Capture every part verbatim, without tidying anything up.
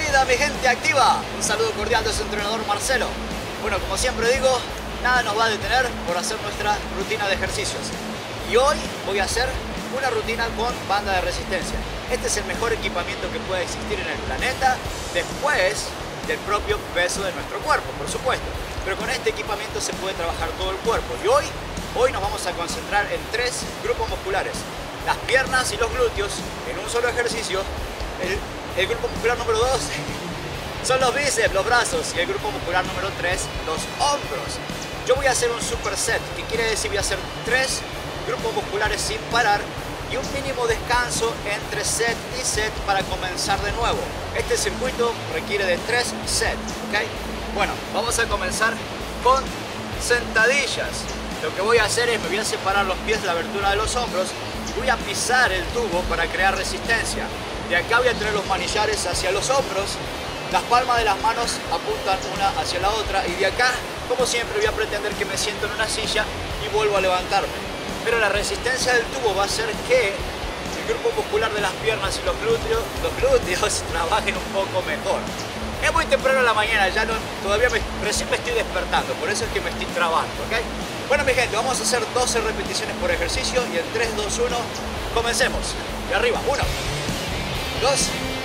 vida, mi gente activa. Un saludo cordial de su entrenador Marcelo. Bueno, como siempre digo, nada nos va a detener por hacer nuestra rutina de ejercicios. Y hoy voy a hacer una rutina con banda de resistencia. Este es el mejor equipamiento que puede existir en el planeta, después del propio peso de nuestro cuerpo, por supuesto. Pero con este equipamiento se puede trabajar todo el cuerpo. Y hoy, hoy nos vamos a concentrar en tres grupos musculares: las piernas y los glúteos en un solo ejercicio. El, el grupo muscular número dos son los bíceps, los brazos, y el grupo muscular número tres, los hombros. Yo voy a hacer un superset, que quiere decir voy a hacer tres grupos musculares sin parar y un mínimo descanso entre set y set para comenzar de nuevo. Este circuito requiere de tres sets, ¿ok? Bueno, vamos a comenzar con sentadillas. Lo que voy a hacer es, me voy a separar los pies de la abertura de los hombros y voy a pisar el tubo para crear resistencia. De acá voy a traer los manillares hacia los hombros, las palmas de las manos apuntan una hacia la otra, y de acá, como siempre, voy a pretender que me siento en una silla y vuelvo a levantarme. Pero la resistencia del tubo va a hacer que el grupo muscular de las piernas y los glúteos, los glúteos trabajen un poco mejor. Es muy temprano en la mañana, ya no, todavía me, recién me estoy despertando, por eso es que me estoy trabando, ¿ok? Bueno, mi gente, vamos a hacer doce repeticiones por ejercicio y en tres, dos, uno, comencemos. Y arriba, uno, dos,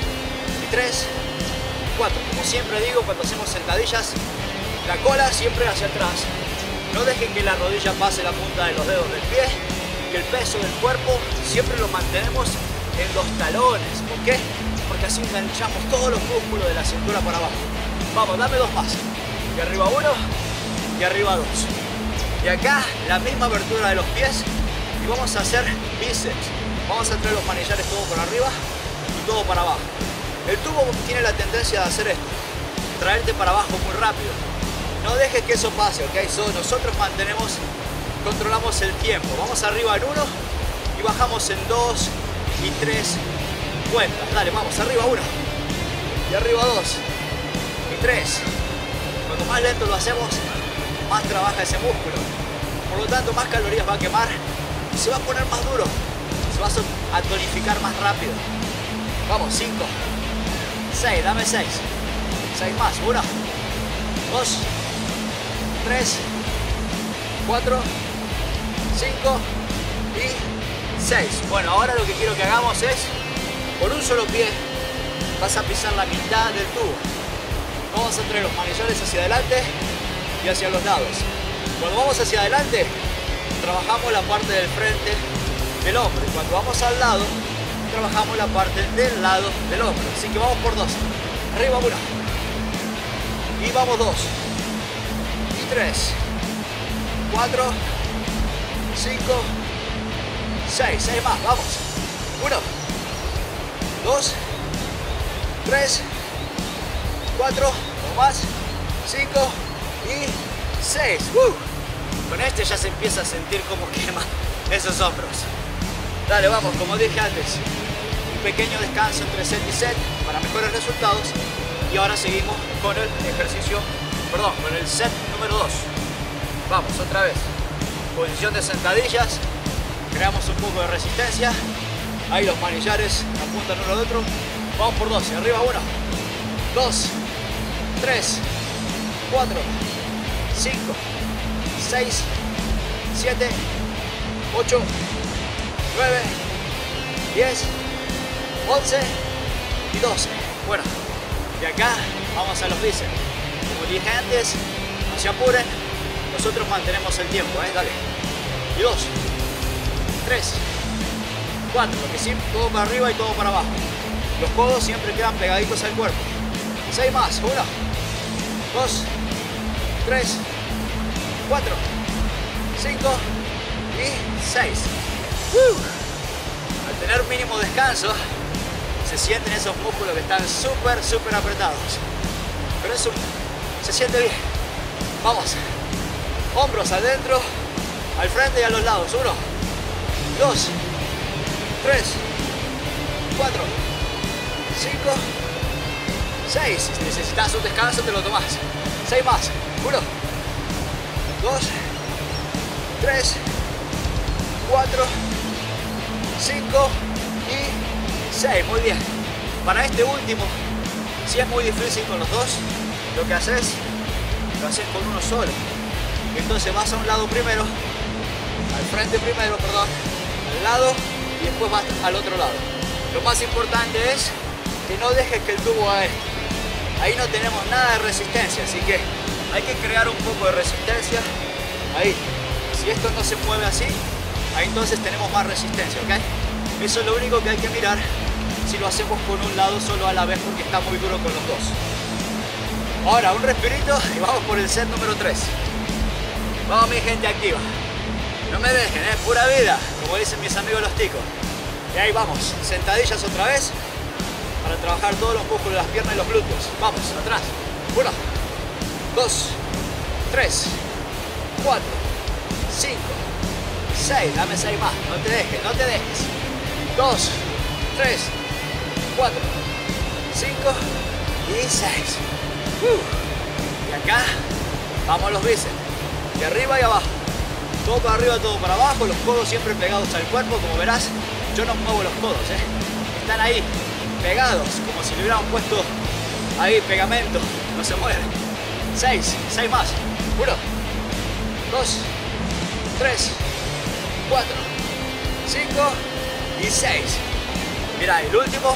y tres, cuatro. Como siempre digo, cuando hacemos sentadillas, la cola siempre hacia atrás. No dejen que la rodilla pase la punta de los dedos del pie, que el peso del cuerpo siempre lo mantenemos en los talones. ¿Por qué? Porque así enganchamos todos los músculos de la cintura para abajo. Vamos, dame dos más. Y arriba uno, y arriba dos. Y acá la misma abertura de los pies y vamos a hacer bíceps. Vamos a traer los manillares todo por arriba y todo para abajo. El tubo tiene la tendencia de hacer esto, traerte para abajo muy rápido. No dejes que eso pase, ¿ok? So, nosotros mantenemos, controlamos el tiempo. Vamos arriba en uno y bajamos en dos y tres cuentas. Dale, vamos, arriba uno y arriba dos y tres. Cuanto más lento lo hacemos, más trabaja ese músculo. Por lo tanto, más calorías va a quemar y se va a poner más duro. Se va a tonificar más rápido. Vamos, cinco, seis, dame seis. seis más, uno, dos, tres, cuatro, cinco y seis. Bueno, ahora lo que quiero que hagamos es, por un solo pie, vas a pisar la mitad del tubo. Vamos a traer los manillares hacia adelante y hacia los lados. Cuando vamos hacia adelante, trabajamos la parte del frente del hombro. Y cuando vamos al lado, trabajamos la parte del lado del hombro. Así que vamos por dos. Arriba uno. Y vamos dos. Y tres. Cuatro. Cinco. Seis. Seis más. Vamos. Uno. Dos. Tres. Cuatro. Dos más. Cinco. Y seis. Uh. Con este ya se empieza a sentir como quema esos hombros. Dale, vamos, como dije antes, un pequeño descanso entre set y set para mejores resultados. Y ahora seguimos con el ejercicio, perdón, con el set número dos. Vamos, otra vez. Posición de sentadillas. Creamos un poco de resistencia. Ahí los manillares apuntan uno al otro. Vamos por doce. Arriba uno, dos, tres, cuatro, cinco, seis, siete, ocho, nueve, diez, once y doce. Bueno, de acá vamos a los bíceps. Como dije antes, no se apuren, nosotros mantenemos el tiempo, ¿eh? Dale. Y dos, tres, cuatro, lo que sí, todo para arriba y todo para abajo. Los codos siempre quedan pegaditos al cuerpo. Seis más, uno, dos, tres, cuatro, cinco y seis. Uh. Al tener mínimo descanso, se sienten esos músculos que están súper, súper apretados. Pero eso se siente bien. Vamos. Hombros adentro, al frente y a los lados. Uno, dos, tres, cuatro, cinco, seis. Si necesitas un descanso, te lo tomas. Seis más. Uno, dos, tres, cuatro, cinco y seis. Muy bien. Para este último Si es muy difícil con los dos, lo que haces, lo haces con uno solo. Entonces vas a un lado primero, al frente primero, perdón, al lado y después vas al otro lado. Lo más importante es que no dejes que el tubo haga esto. Ahí no tenemos nada de resistencia, así que hay que crear un poco de resistencia. Ahí, si esto no se mueve así, ahí entonces tenemos más resistencia, ¿ok? Eso es lo único que hay que mirar si lo hacemos con un lado solo a la vez, porque está muy duro con los dos. Ahora, un respirito y vamos por el set número tres. Vamos, mi gente activa. No me dejen, ¿eh? Pura vida, como dicen mis amigos los ticos. Y ahí vamos, sentadillas otra vez para trabajar todos los músculos de las piernas y los glúteos. Vamos, atrás. Uno, dos, tres, cuatro, cinco, seis. Dame seis más, no te dejes, no te dejes. Dos, tres, cuatro, cinco y seis. Uh. Y acá vamos los bíceps, de arriba y abajo. Todo para arriba, todo para abajo, los codos siempre pegados al cuerpo. Como verás, yo no muevo los codos, ¿eh? Están ahí, pegados, como si le hubieran puesto ahí pegamento, no se mueven. Seis, seis más. Uno, dos, tres, cuatro, cinco y seis. Mira, el último,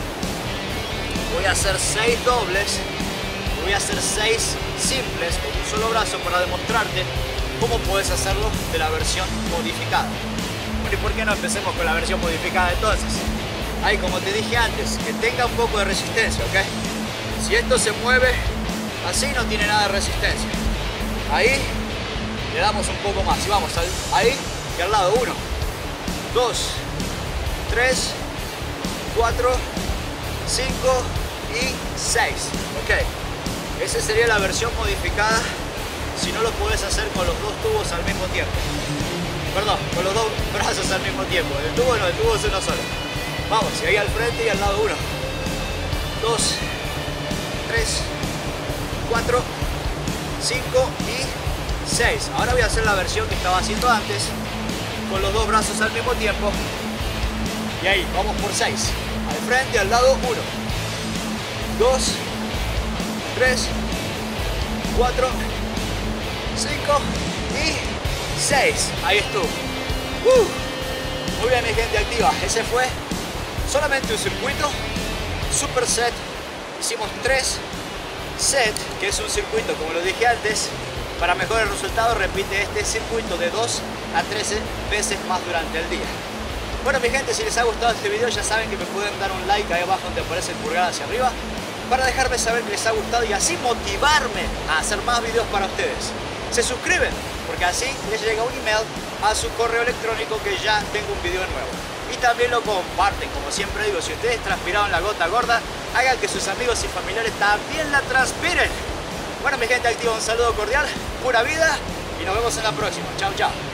voy a hacer seis dobles, voy a hacer seis simples con un solo brazo para demostrarte cómo puedes hacerlo de la versión modificada. Bueno, ¿y por qué no empecemos con la versión modificada entonces? Ahí, como te dije antes, que tenga un poco de resistencia, ¿ok? Si esto se mueve así, no tiene nada de resistencia. Ahí le damos un poco más y vamos al, ahí y al lado. Uno, dos, tres, cuatro, cinco y seis. Ok, esa sería la versión modificada si no lo puedes hacer con los dos tubos al mismo tiempo. Perdón, con los dos brazos al mismo tiempo. El tubo no, el tubo es uno solo. Vamos, y ahí al frente y al lado. Uno, dos, tres, cuatro, cinco y seis. Ahora voy a hacer la versión que estaba haciendo antes, con los dos brazos al mismo tiempo. Y ahí, vamos por seis. Al frente y al lado. Uno, dos, tres, cuatro, cinco y seis. Ahí estuvo. Uh, muy bien, mi gente activa. Ese fue solamente un circuito, super set. Hicimos tres sets, que es un circuito, como lo dije antes. Para mejores resultados, repite este circuito de dos a trece veces más durante el día. Bueno, mi gente, si les ha gustado este video, ya saben que me pueden dar un like ahí abajo donde aparece el pulgar hacia arriba, para dejarme saber que les ha gustado y así motivarme a hacer más videos para ustedes. Se suscriben, porque así les llega un email a su correo electrónico que ya tengo un video nuevo. Y también lo comparten, como siempre digo, si ustedes transpiraron la gota gorda, hagan que sus amigos y familiares también la transpiren. Bueno, mi gente activa, un saludo cordial, pura vida, y nos vemos en la próxima. Chao, chao.